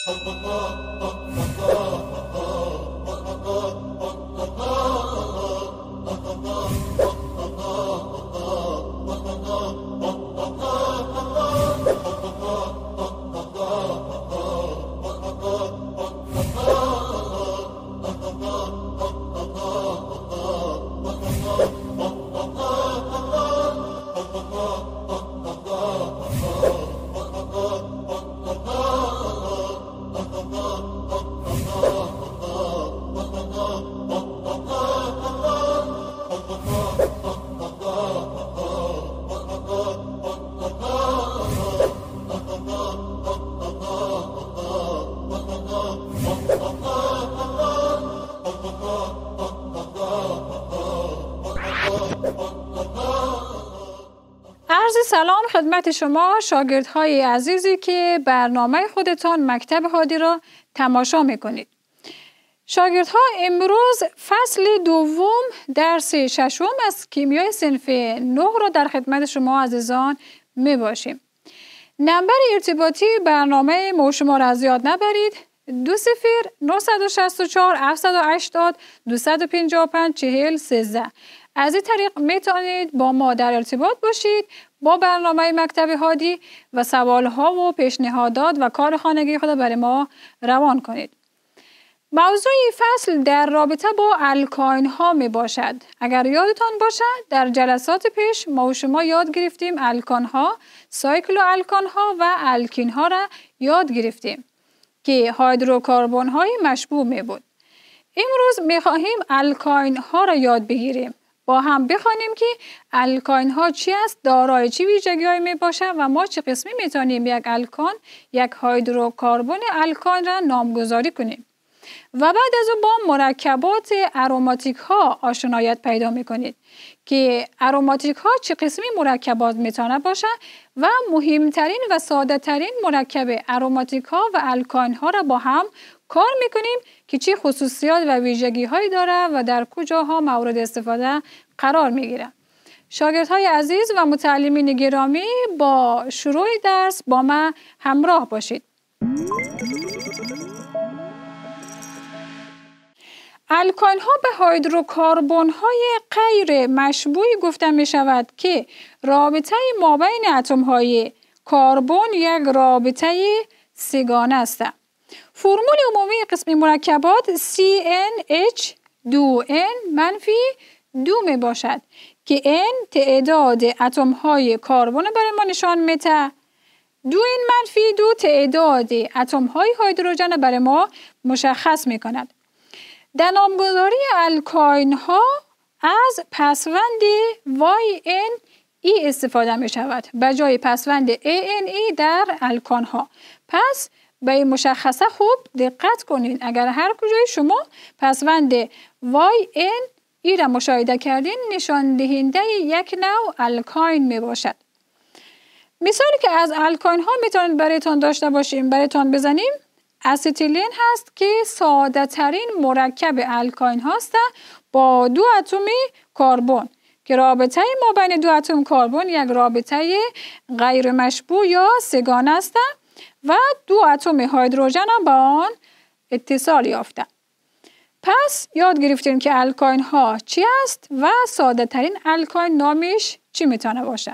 عرض سلام خدمت شما شاگردهای عزیزی که برنامه خودتان مکتب هادی را تماشا میکنید. شاگردها امروز فصل دوم درس ششم از کیمیای صنف 9 را در خدمت شما عزیزان می باشیم. نمبر ارتباطی برنامه ما شما را از یاد نبرید. 20 964 780 255 40 13. از این طریق میتونید با ما در ارتباط باشید، با برنامه مکتب هادی و سوالها و پیشنهادات و کار خانگی خود برای ما روان کنید. موضوع فصل در رابطه با الکاین ها می باشد. اگر یادتان باشد در جلسات پیش ما و شما یاد گرفتیم الکان ها، سایکلو الکان ها و الکین ها را یاد گرفتیم که هیدروکربن های مشبوع می بود. امروز می خواهیم الکاین ها را یاد بگیریم. با هم بخوانیم که الکاین ها چی است، دارای چه ویژگی‌هایی می باشد و ما چه قسمی می توانیم یک الکان، یک هیدروکربن الکاین را نامگذاری کنیم. و بعد از او با مرکبات اروماتیک ها آشنایت پیدا می کنید که اروماتیک ها چه قسمی مرکبات می تواند باشد و مهمترین و ساده ترین مرکب اروماتیک ها و الکاین ها را با هم کار می کنیم که چه خصوصیات و ویژگی هایی داره و در کجاها مورد استفاده قرار می گیره. شاگردهای عزیز و متعلمین گرامی، با شروع درس با ما همراه باشید. الکاین ها به هیدروکربن های غیر مشبوعی گفته می شود که رابطه مابین اتم های کربن یک رابطه سه‌گانه است. فرمول عمومی قسم مرکبات CnH2n-2 می باشد که n تعداد اتم های کربن برای ما نشان میده. 2n-2 تعداد اتم های هیدروژن برای ما مشخص می کند. در نامگذاری الکاین ها از پسوند YnE استفاده می شود به جای پسوند ANE در الکان ها. پس به این مشخصه خوب دقت کنید. اگر هر کجای شما پسوند YnE را مشاهده کردین، نشان دهنده یک نوع الکاین می باشد. مثالی که از الکاین ها می توانید برایتان داشته باشیم، برایتان بزنیم. استیلین هست که ساده ترین مرکب الکاین هاست با دو اتم کربن که رابطه ما بین دو اتم کربن یک رابطه غیر مشبوع یا سه‌گانه است و دو اتم هیدروژن با آن اتصال یافته. پس یاد گرفتیم که الکاین ها چی است و ساده ترین الکاین نامش چی میتونه باشه.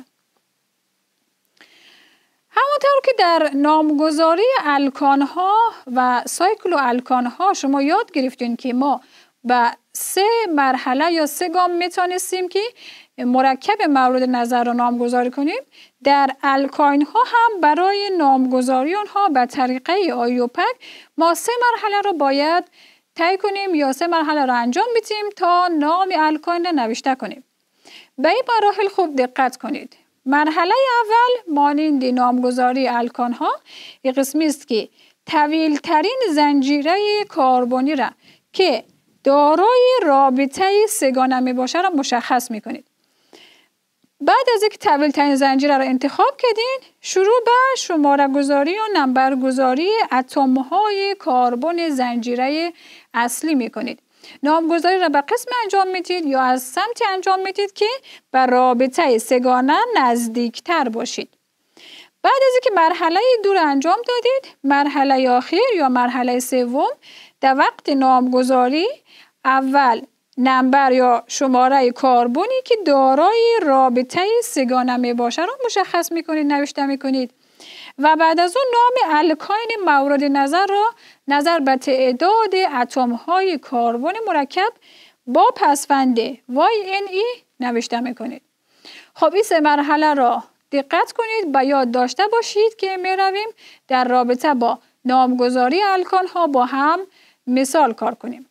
همونطور که در نامگذاری الکان ها و سایکلو الکان ها شما یاد گرفتین که ما به 3 مرحله یا 3 گام میتونستیم که مرکب مورد نظر را نامگذاری کنیم. در الکاین ها هم برای نامگذاری آنها به طریقه آیوپک ما 3 مرحله را باید طی کنیم یا 3 مرحله را انجام بدیم تا نام الکاین را نوشته کنیم. به این مراحل خوب دقت کنید. مرحله اول مانند نامگذاری الکان ها یک قسمی است که طویل ترین زنجیره کربنی را که دارای رابطه سه‌گانه می باشه را مشخص می کنید. بعد از اینکه طویل ترین زنجیره را انتخاب کردین، شروع به شماره گذاری و نمبر گذاری اتم های کربن زنجیره اصلی می کنید. نامگذاری را به قسم انجام میدید یا از سمتی انجام میدید که به رابطه سه‌گانه نزدیکتر باشید. بعد از اینکه مرحله 2 را انجام دادید، مرحله آخر یا مرحله سوم در وقت نامگذاری اول نمبر یا شماره کربنی که دارای رابطه سه‌گانه می باشه را مشخص میکنید، نوشته میکنید و بعد از اون نام الکاین مورد نظر را نظر به تعداد اتم های کربن مرکب با پسوند YNE نوشته میکنید. خب این 3 مرحله را دقت کنید، به یاد داشته باشید که می رویم در رابطه با نامگذاری الکان ها با هم مثال کار کنیم.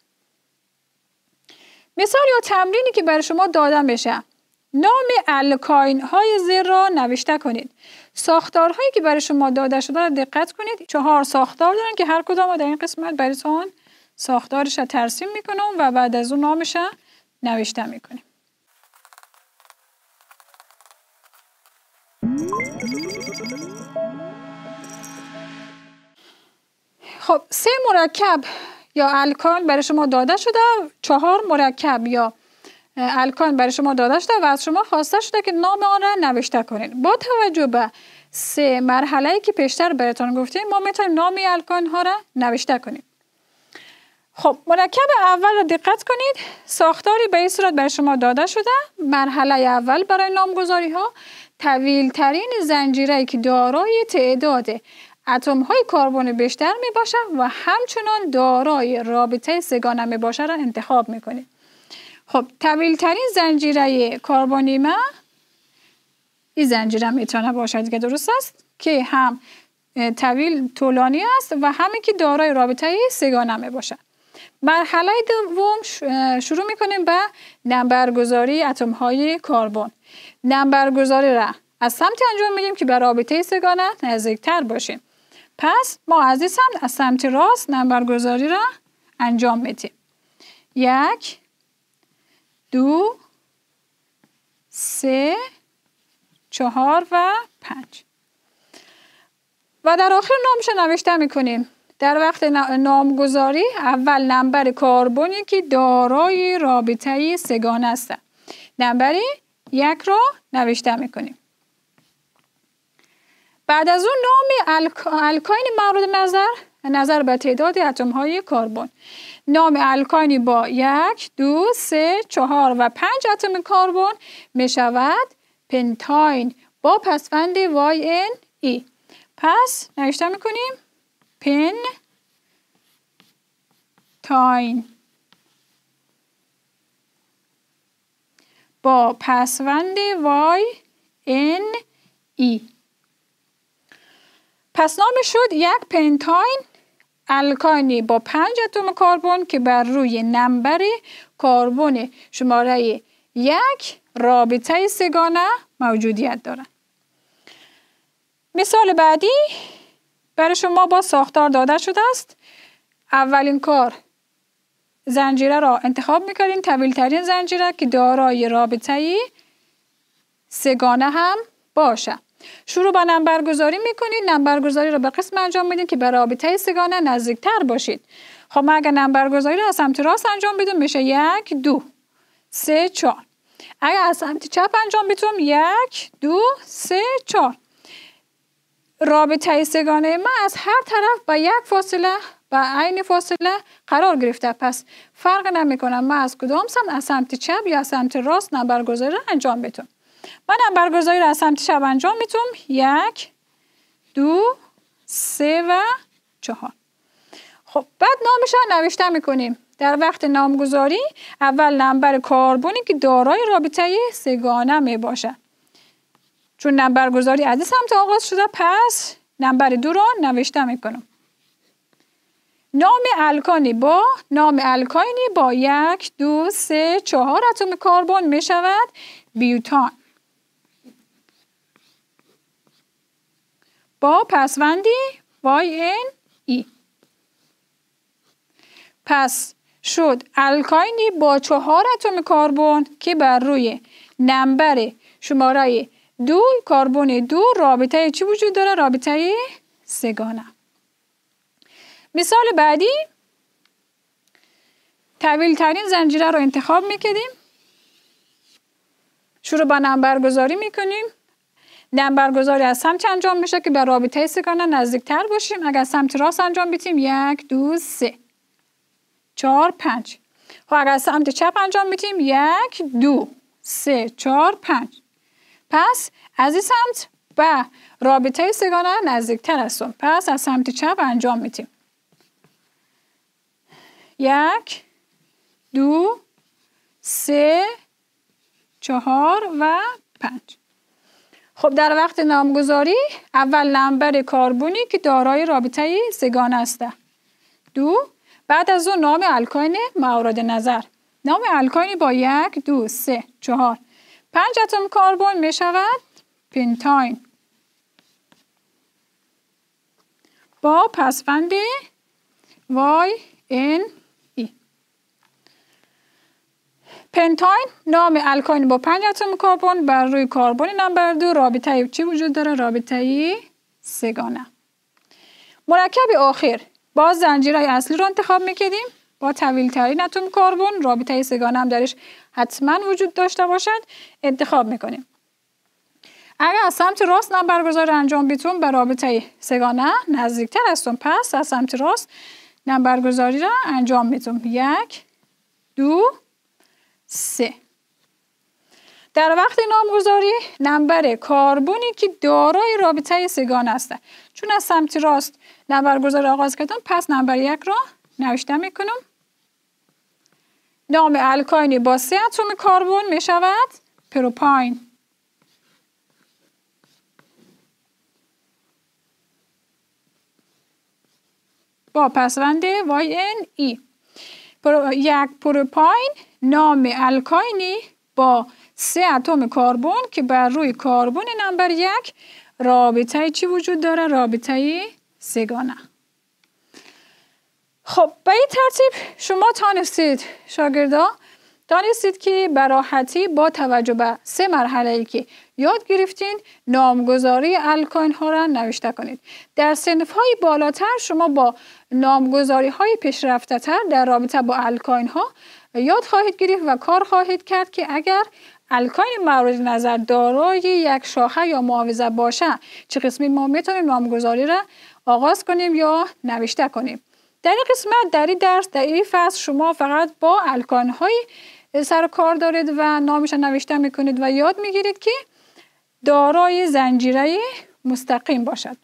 مثال یا تمرینی که برای شما داده میشه، نام الکاین های زیر را نوشته کنید. ساختارهایی که برای شما داده شده را دقت کنید. 4 ساختار دارن که هر کدام در این قسمت براتون ساختارش را ترسیم میکنم و بعد از اون نامش را نوشته میکنیم. خب 3 مرکب یا الکان برای شما داده شده، 4 مرکب یا الکان برای شما داده شده و از شما خواسته شده که نام آن را نوشته کنید. با توجه به 3 مرحله‌ای که پیشتر براتون گفتیم، ما میتونیم نام الکان ها را نوشته کنیم. خب مرکب اول را دقت کنید، ساختاری به این صورت برای شما داده شده. مرحله اول برای نامگذاری ها طویل ترین زنجیره که دارای تعداد اتم های کربن بیشتر می باشه و همچنان دارای رابطه سه‌گانه می باشه را انتخاب می کنید. خب طویل ترین زنجیره کربنی ما این زنجیره میتونه باشد که درست است که هم طولانی است و همین که دارای رابطه سه‌گانه می باشه. مرحله دوم شروع میکنیم به نمبرگذاری اتم های کربن. نمبرگذاری را از سمت انجام میدیم که به رابطه سه‌گانه نزدیکتر باشیم. پس ما از این سمت از سمت راست نمبرگذاری را انجام میدیم. 1 2 3 4 و 5 و در آخر نامش نوشته میکنیم. در وقت نامگذاری اول نمبر کربنی که دارای رابطه سه‌گانه است، نمبر 1 را نوشته میکنیم. بعد از اون نام الکاین مورد نظر به تعداد اتم های کربن. نام الکاینی با 1 2 3 4 و 5 اتم کربن می شود پنتاین با پسوند YNE. پس نوشته میکنیم پنتاین با پسوند YNE. پس نام شد 1 پنتاین الکاینی با 5 اتم کربن که بر روی نمبر کربن شماره 1 رابطه سه‌گانه موجودیت دارد. مثال بعدی برای شما با ساختار داده شده است. اولین کار زنجیره را انتخاب میکنین، طویل ترین زنجیره که دارای رابطه سه‌گانه هم باشه. شروع با نمبرگذاری میکنید. نمبرگذاری را به قسم انجام میدین که به رابطه سه‌گانه نزدیکتر باشید. خب ما اگر نمبرگذاری را از سمت راست انجام بدیم میشه 1 2 3 4. اگر از سمت چپ انجام بدیم 1 2 3 4. رابطه سه‌گانه ما از هر طرف با یک فاصله با عین فاصله قرار گرفته. پس فرق نمیکنه ما از کدام سمت، از سمت چپ یا از سمت راست نمبرگذاری را انجام بدیم. من نمبرگذاری را از سمت چپ انجام میدم 1 2 3 و 4. خب بعد نامش را نوشته میکنیم. در وقت نامگذاری اول نمبر کربنی که دارای رابطه سه‌گانه می باشه. چون نمبرگذاری از سمت آغاز شده پس نمبر 2 را نوشته میکنم. نام الکاینی با 1 2 3 4 اتم کربن می شود بیوتان با پسوندی YNE. پس شد الکاینی با 4 اتم کربن که بر روی نمبر شماره 2 کربن 2 رابطه چی وجود داره؟ رابطه سه‌گانه. مثال بعدی طویل ترین زنجیره رو انتخاب میکنیم. شروع با نمبرگذاری میکنیم. نمبرگذاری از سمت انجام میشه که به رابطه سگانه نزدیکتر باشیم. اگر سمت راست انجام بدیم 1 2 3 4 5. خب اگر سمت چپ انجام بدیم 1 2 3 4 5. پس از این سمت به رابطه سگانه نزدیکتر هستم. پس از سمت چپ انجام میدیم 1 2 3 4 و 5. خب در وقت نامگذاری اول نمبر کربنی که دارای رابطه سگانه است 2. بعد از اون نام الکاین مورد نظر. نام الکاینی با 1 2 3 4 5 اتم کربن می شود پنتاین با پسوند YNE. پنتاین نام الکاین با 5 اتم کربن بر روی کربن نمبر 2 رابطه چی وجود داره؟ رابطه سگانه. مرکب آخر باز زنجیرهای اصلی رو انتخاب میکردیم با طویل ترین اتم کربن، رابطه سگانه هم درش حتما وجود داشته باشد، انتخاب میکنیم. اگر از سمت راست نمبرگذاری انجام بدیم به رابطه سگانه نزدیکتر هستم، پس از سمت راست نمبرگذاری را انجام میدم 1 2 3. در وقت نامگذاری نمبر کربنی که دارای رابطه سگانه است، چون از سمت راست نمبرگذاری آغاز کردم پس نمبر 1 را نوشته میکنم. نام الکاینی با 3 اتم کربن می شود پروپاین با پسوند YNE. یک پروپاین نام الکاینی با 3 اتم کربن که بر روی کربن نمبر 1 رابطه چی وجود داره؟ رابطه سگانه. خب به این ترتیب شما دانستید که به راحتی با توجه به 3 مرحله‌ای که یاد گرفتین نامگذاری الکاین ها را نوشته کنید. در صنف های بالاتر شما با نامگذاری های پیشرفته تر در رابطه با الکاین ها یاد خواهید گرفت و کار خواهید کرد که اگر الکاین مورد نظر دارای یک شاخه یا معاوضه باشه چه قسمی ما میتونیم نامگذاری را آغاز کنیم یا نوشته کنیم. در این قسمت، در این درس، در این فصل شما فقط با الکاین های سر کار دارید و نامش نوشته میکنید و یاد میگیرید که دارای زنجیره مستقیم باشد.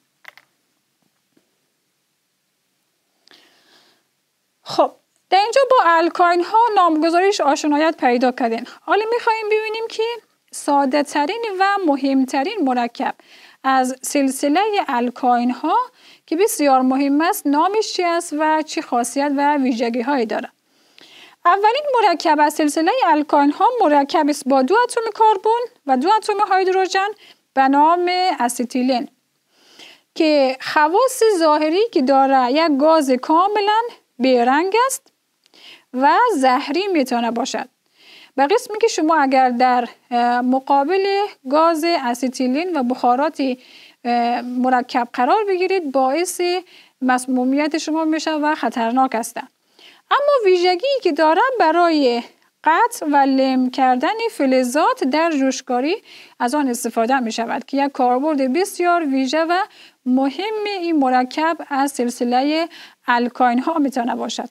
خب در اینجا با الکاین ها نامگذاریش آشنایت پیدا کردین. حالا میخواییم ببینیم که ساده ترین و مهمترین مرکب از سلسله الکاین ها که بسیار مهم است نامش چی است و چه خاصیت و ویژگی هایی داره. اولین مرکب از سلسله الکاین ها مرکب است با 2 اتم کربن و 2 اتم هیدروژن به نام استیلین که خواص ظاهری که داره یک گاز کاملا بیرنگ است و زهری میتونه باشد. به قسمی که شما اگر در مقابل گاز استیلین و بخارات مرکب قرار بگیرید باعث مسمومیت شما میشه و خطرناک است. اما ویژگی که داره برای قطع و لم کردن فلزات در جوشکاری از آن استفاده می شود که یک کاربرد بسیار ویژه و مهم این مرکب از سلسله الکاین ها میتونه باشد.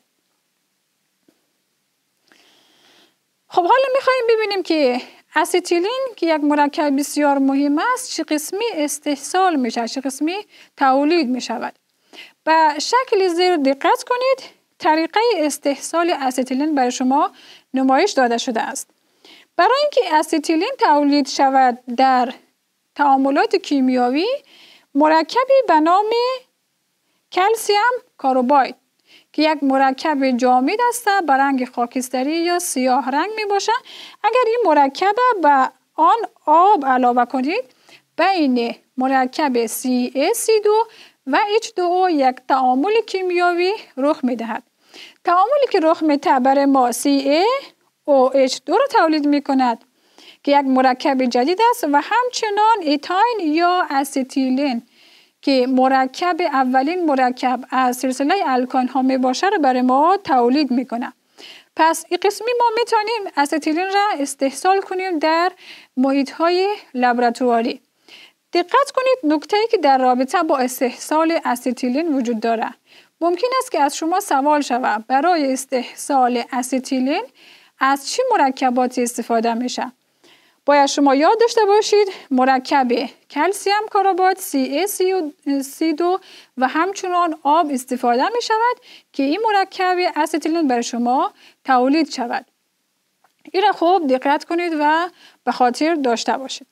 خب حالا میخواییم ببینیم که استیلین که یک مرکب بسیار مهم است چه قسمی استحصال میشه، چه قسمی تولید می شود. به شکل زیر دقت کنید. طریقه استحصال استیلین برای شما نمایش داده شده است. برای اینکه استیلین تولید شود در تعاملات کیمیایی مرکبی به نام کلسیم کارباید که یک مرکب جامد است به رنگ خاکستری یا سیاه رنگ می باشد. اگر این مرکب به آن آب علاوه کنید بین مرکب CaC2 و H2O یک تعامل کیمیایی رخ می دهد. تعاملی که رخ میده برای ما CaOH2 را تولید می کند که یک مرکب جدید است و همچنان ایتاین یا استیلین که مرکب اولین مرکب از سلسله الکاین ها می باشه را برای ما تولید می کند. پس این قسمی ما می توانیم استیلین را استحصال کنیم در محیط های لابراتواری. دقت کنید نکته‌ای که در رابطه با استحصال استیتیلین وجود دارد. ممکن است که از شما سوال شود برای استحصال استیتیلین از چه مرکباتی استفاده میشه؟ باید شما یاد داشته باشید مرکب کلسیم کاربات CaCO2 و همچنان آب استفاده می شود که این مرکب استیتیلین برای شما تولید شود. این را خوب دقت کنید و به خاطر داشته باشید.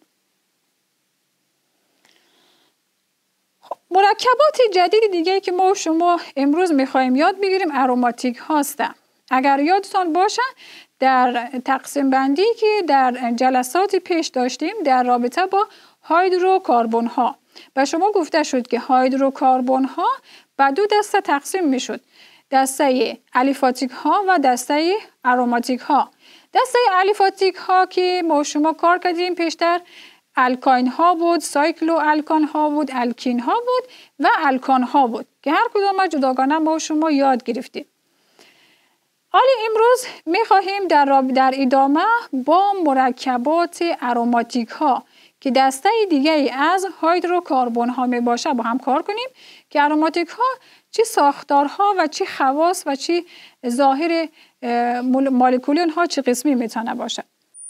مرکبات جدید دیگه که ما و شما امروز میخوایم یاد بگیریم اروماتیک هاستن. اگر یادتان باشه در تقسیم بندی که در جلسات پیش داشتیم در رابطه با هیدروکاربن ها به شما گفته شد که هیدروکاربن ها به دو دسته تقسیم میشد. دسته الیفاتیک ها و دسته اروماتیک ها. دسته الیفاتیک ها که ما شما کار کردیم پیشتر الکاین ها بود، سایکلو الکان ها بود، الکین ها بود و الکان ها بود که هر کدام جداگانه ما شما یاد گرفتیم. حالا امروز می خواهیم در ادامه با مرکبات اروماتیک ها که دسته دیگه از هیدروکاربن ها می باشه با هم کار کنیم که اروماتیک ها چه ساختارها و چه خواص و چه ظاهر مولکولی ها چه قسمی میتونه باشه.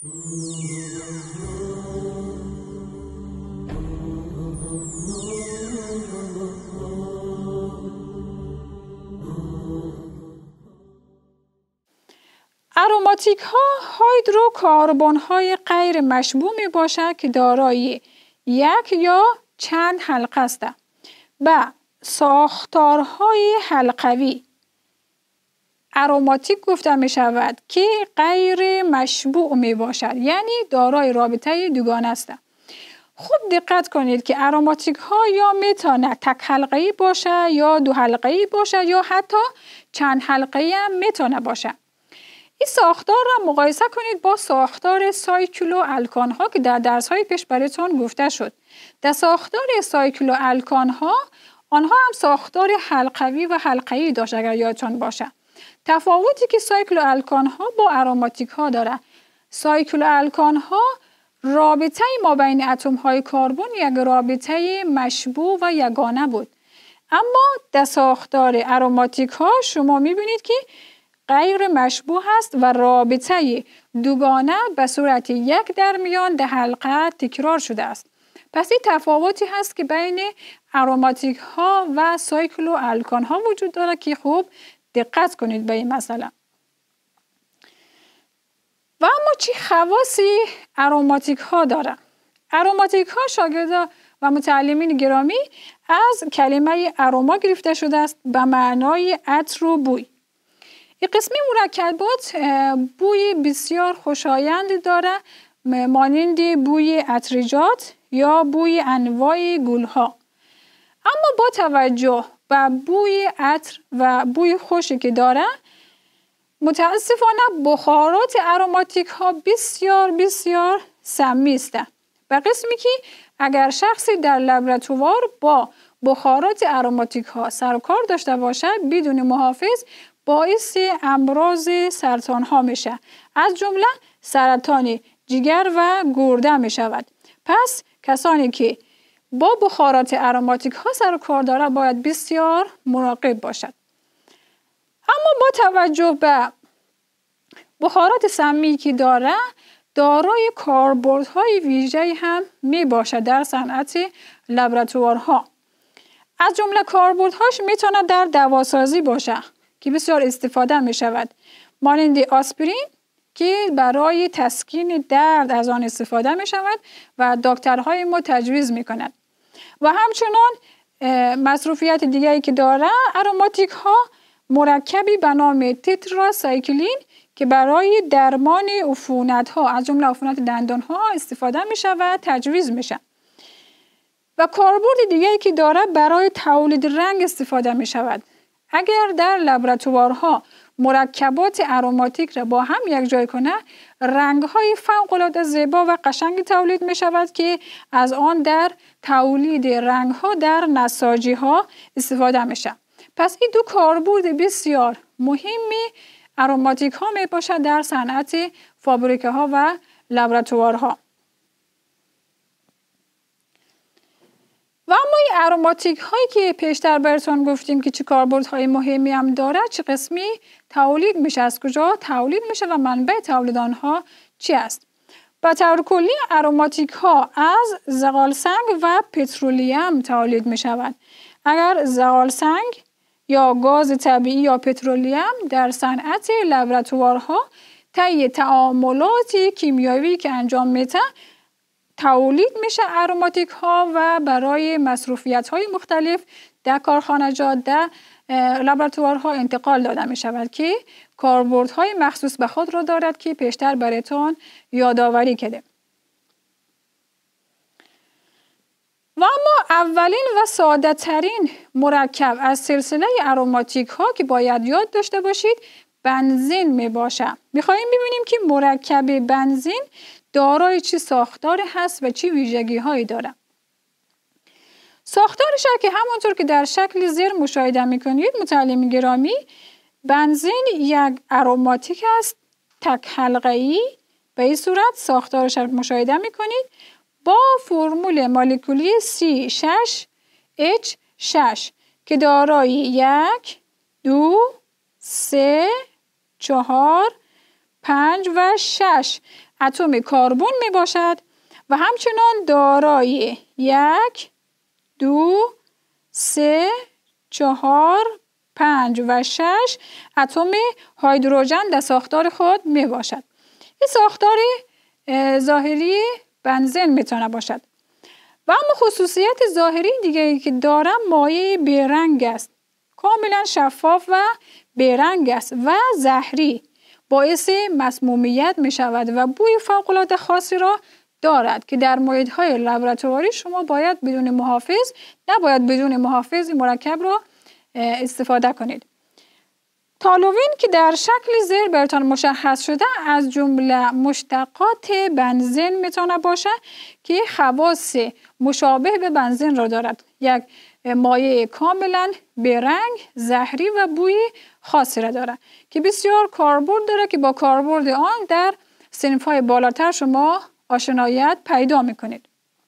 اروماتیک ها هیدروکاربن های غیر مشبوع می باشد که دارای یک یا چند حلقه است و ساختارهای حلقوی اروماتیک گفته می شود که غیر مشبوع می باشد، یعنی دارای رابطه دوگانه است. خوب دقت کنید که اروماتیک ها یا میتونه تک حلقه‌ای باشه یا دو حلقه‌ای باشه یا حتی چند حلقه‌ای هم میتونه باشه. این ساختار را مقایسه کنید با ساختار سایکلو الکان ها که در درس های پیش براتون گفته شد. در ساختار سایکلو الکان ها آنها هم ساختار حلقوی و حلقه‌ای داشت اگر یادتون باشه. تفاوتی که سایکلو الکان ها با اروماتیک ها داره، سایکلو الکان ها رابطه ما بین اتم های کربن یک رابطه مشبوع و یگانه بود، اما در ساختار اروماتیک ها شما میبینید که غیر مشبوع هست و رابطه دوگانه به صورت یک در میان ده حلقه تکرار شده است. پس این تفاوتی هست که بین اروماتیک ها و سایکلو الکان ها وجود داره که خوب دقت کنید به این مسئله. و اما چی خواصی اروماتیک ها داره؟ اروماتیک ها شاگردا و متعلمین گرامی از کلمه اروما گرفته شده است به معنای عطر و بوی. این قسمی مرکبات بوی بسیار خوشایند داره مانند بوی عطریجات یا بوی انواع گلها. اما با توجه به بوی عطر و بوی خوشی که داره متاسفانه بخارات اروماتیک ها بسیار سمی است. به قسمی که اگر شخصی در لابراتوار با بخارات اروماتیک ها سر و کار داشته باشه بدون محافظ باعث امراض سرطان ها میشه، از جمله سرطان جگر و گرده می شود. پس کسانی که با بخارات اروماتیک ها سر و کار داره باید بسیار مراقب باشد. اما با توجه به بخارات سمی که داره دارای کاربردهای ویژه‌ای هم می باشد در صنعت لابراتوارها. از جمله کاربردهاش میتونه در دواسازی باشه که بسیار استفاده می شود، مانند آسپرین که برای تسکین درد از آن استفاده می شود و دکترهای ما تجویز می کند. و همچنان مصروفیت دیگری که داره اروماتیک ها مرکبی به نام تتراسایکلین که برای درمان عفونت ها از جمله عفونت دندان ها استفاده می شود تجویز می شود. و کاربرد دیگری که داره برای تولید رنگ استفاده می شود. اگر در لابراتوارها مرکبات اروماتیک را با هم یک جای کنه رنگ‌های فوق‌العاده زیبا و قشنگ تولید می شود که از آن در تولید رنگ‌ها در نساجی‌ها استفاده میشه. پس این دو کاربرد بسیار مهمی اروماتیک ها می باشد در صنعت فابریکه ها و لابراتوارها. و اما این اروماتیک هایی که پیشتر براتون گفتیم که چه کاربردهای مهمی هم داره، چه قسمی تولید میشه، از کجا تولید میشه و منبع تولید آنها چی است. به طور کلی اروماتیک ها از زغال سنگ و پترولیم تولید می شود. اگر زغال سنگ یا گاز طبیعی یا پترولیم در صنعت لابراتوارها طی تعاملات کیمیایی که انجام میده تولید میشه اروماتیک ها و برای مصروفیت های مختلف در کارخانجات در لابراتوارها انتقال داده می شود که کاربردهای مخصوص به خود را دارد که پیشتر براتون یادآوری کرده. و اما اولین و ساده ترین مرکب از سلسله اروماتیک ها که باید یاد داشته باشید بنزین می باشه. می خواهیم ببینیم که مرکب بنزین دارای چه ساختار هست و چه ویژگی هایی داره. ساختارش که همونطور که در شکل زیر مشاهده میکنید متعلم گرامی، بنزین یک اروماتیک است تک حلقه‌ای، به این صورت ساختارش رو مشاهده میکنید با فرمول مولکولی C6H6 که دارای 1 2 3 4 5 و 6 اتم کربن می باشد و همچنان دارای 1 2 3 4 5 و 6 اتم هیدروژن در ساختار خود می باشد. این ساختار ظاهری بنزین میتونه باشد. و اما خصوصیت ظاهری دیگه که داره مایع بیرنگ است، کاملا شفاف و بیرنگ است و زهری، باعث مسمومیت می شود و بوی فوق‌العاده خاصی را دارد که در محیط‌های لابراتواری شما باید نباید بدون محافظ مرکب را استفاده کنید. تالوین که در شکل زیر براتون مشخص شده از جمله مشتقات بنزین میتونه باشه که خواص مشابه به بنزین را دارد. یک مایع کاملا بیرنگ، زهری و بوی خاصی را دارد که بسیار کاربرد داره که با کاربرد آن در صنف‌های بالاتر شما آشنایت پیدا میکنید.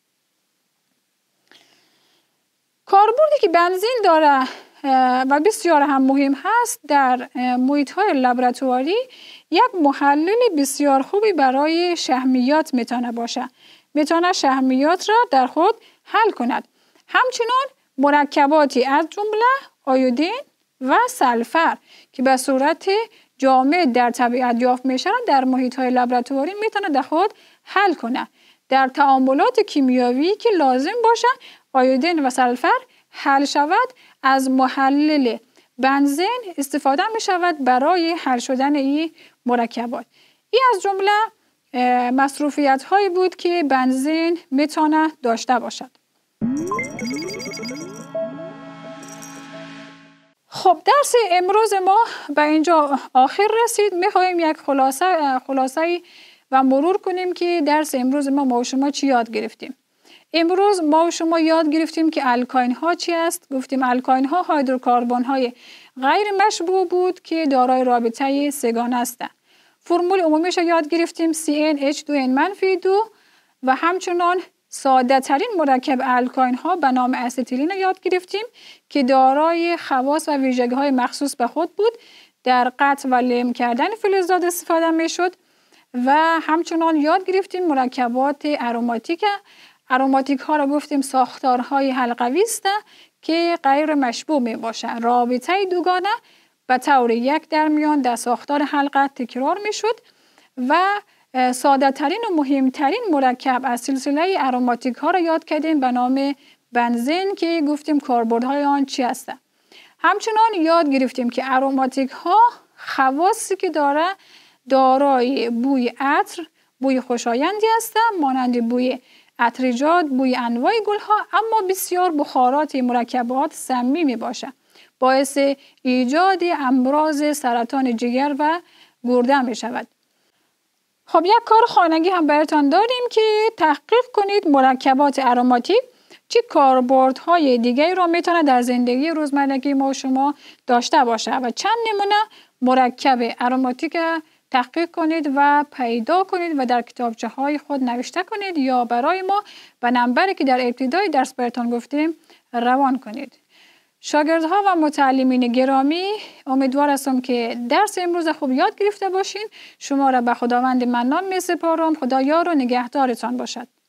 کاربردی که بنزین داره و بسیار هم مهم هست در محیط‌های لابراتواری، یک محلل بسیار خوبی برای شحمیات میتونه باشه. میتونه شحمیات را در خود حل کند. همچنان مرکباتی از جمله آیودین و سلفر که به صورت جامد در طبیعت یافت میشه در محیط‌های لابراتواری میتونه در خود حل کنه. در تعاملات کیمیایی که لازم باشه آیودین و سلفر حل شود، از محلل بنزین استفاده می شود برای حل شدن این مرکبات. این از جمله مصروفیت هایی بود که بنزین میتونه داشته باشد. خب درس امروز ما به اینجا آخر رسید. میخوایم یک خلاصه و مرور کنیم که درس امروز ما و شما چی یاد گرفتیم. امروز ما و شما یاد گرفتیم که الکاین ها چی است. گفتیم الکاین ها هیدروکربن های غیر مشبوع بود که دارای رابطه سه‌گانه هستند. فرمول عمومیش یاد گرفتیم CnH2n-2 و همچنان ساده ترین مرکب الکاین ها به نام استیلین یاد گرفتیم که دارای خواص و ویژگی های مخصوص به خود بود. در قطع و لم کردن فلزات استفاده می شد و همچنان یاد گرفتیم مرکبات اروماتیک ها را گفتیم ساختارهای حلقوی است که غیر مشبوع می باشه. رابطه دوگانه به طور یک در میان در ساختار حلقه تکرار می شد و ساده ترین و مهمترین مرکب از سلسله اروماتیک ها را یاد کردیم به نام بنزین که گفتیم کاربردهای آن چی هستند. همچنان یاد گرفتیم که اروماتیک ها خواصی که دارای بوی عطر، بوی خوشایندی هستند مانند بوی عطریجات، بوی انواع گل ها، اما بسیار بخارات مرکبات سمی می باشه، باعث ایجاد امراض سرطان جگر و گرده می شود. خب یک کار خانگی هم براتون داریم که تحقیق کنید مرکبات اروماتیک چه کاربردهای دیگری را میتونه در زندگی روزمرگی ما و شما داشته باشه و چند نمونه مرکب اروماتیک تحقیق کنید و پیدا کنید و در کتابچه های خود نوشته کنید یا برای ما به نمبری که در ابتدای درس براتون گفتیم روان کنید. شاگردها و متعلمین گرامی، امیدوار هستم که درس امروز خوب یاد گرفته باشین. شما را به خداوند منان می سپارم. خدا یار و نگهدارتان باشد.